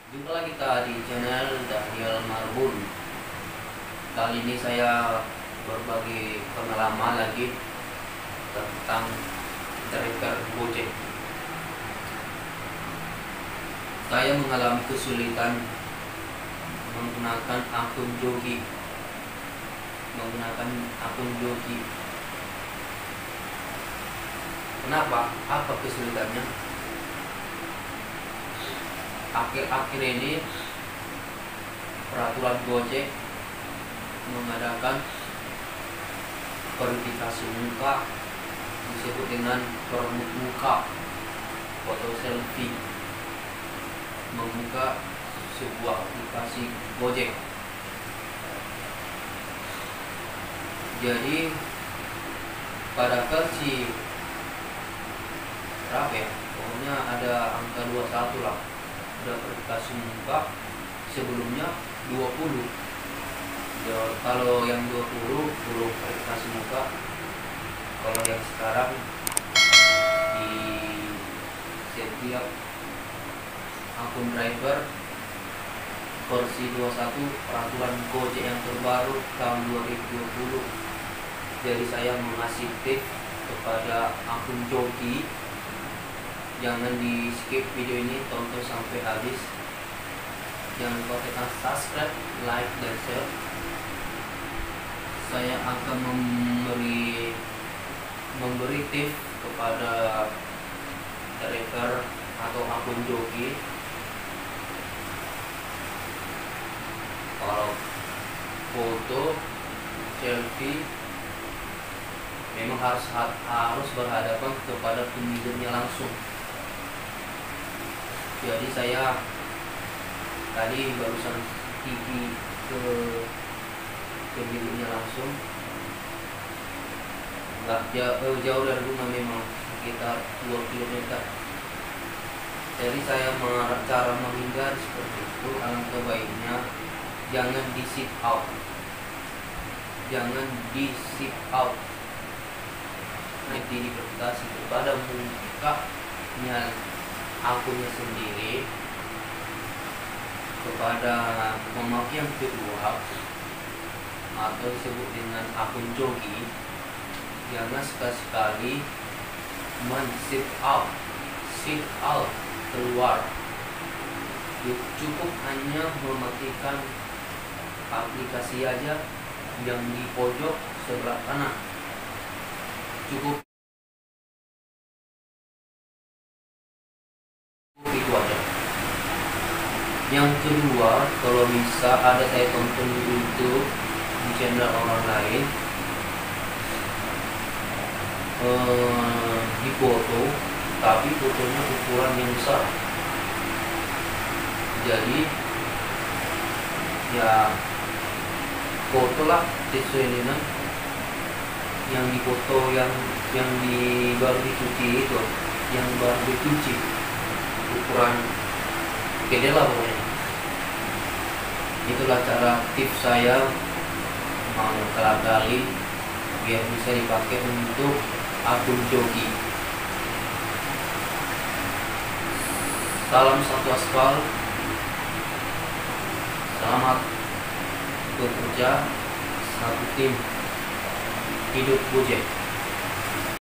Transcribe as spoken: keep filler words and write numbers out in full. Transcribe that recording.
Jumpa lagi kita di channel Daniel Marbun. Kali ini saya berbagi pengalaman lagi tentang driver Gojek. Saya mengalami kesulitan menggunakan akun Joki. Menggunakan akun Joki. Kenapa? Apa kesulitannya? Akhir-akhir ini peraturan Gojek mengadakan verifikasi muka, disebut dengan permuk muka, foto selfie, membuka sebuah aplikasi Gojek. Jadi pada versi berapa ya? Pokoknya ada angka dua puluh satu lah. Udah verifikasi muka, sebelumnya dua puluh. Ya, kalau yang dua puluh belum verifikasi muka. Kalau yang sekarang di setiap akun driver versi dua puluh satu peraturan Gojek yang terbaru tahun dua ribu dua puluh. Jadi saya mengasih tips kepada akun Joki, jangan di skip video ini, tonton sampai habis. Jangan lupa tekan subscribe, like, dan share. Saya akan memberi memberi tips kepada driver atau akun Joki. Kalau foto selfie memang harus harus berhadapan kepada pemiliknya langsung. Jadi saya tadi barusan T V ke pemiliknya langsung, nggak jauh, jauh dari rumah, memang sekitar dua kilometer. Jadi saya cara menghindar seperti itu, alangkah baiknya jangan di sit out, jangan di sit out. Nanti diverifikasi kepada mukanya akunnya sendiri, kepada pemakaian kedua atau disebut dengan akun Joki. Jangan sekali-sekali men-sit out, sit out, keluar. Cukup hanya mematikan aplikasi aja yang di pojok sebelah kanan. Cukup itu aja. Yang kedua, kalau bisa ada saya tonton di YouTube, di channel orang lain, eh, di foto, tapi fotonya ukuran yang besar. Jadi ya foto lah sesuai dengan yang di foto yang yang di baru dicuci itu, yang baru dicuci, ukuran gede lah pokoknya. Itulah cara tips saya mengakali biar bisa dipakai untuk akun Joki. Salam satu aspal, selamat bekerja satu tim, hidup Gojek.